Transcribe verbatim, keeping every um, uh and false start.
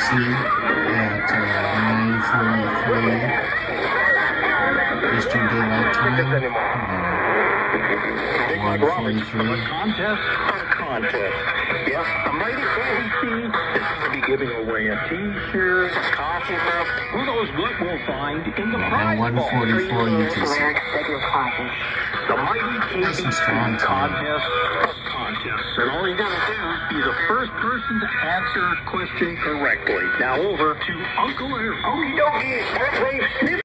C at uh, nine forty-three Eastern Daylight Time. Uh, one forty-three. Contest? Contest. Yes, the mighty A T is going to be giving away a T-shirt, coffee cup. Who knows what we'll find in the prize one forty-four U T C. The mighty K B C contest of contests. And all you got to do is the first person to answer a question correctly. Now over to Uncle Eric. Okie dokie, Shortwave.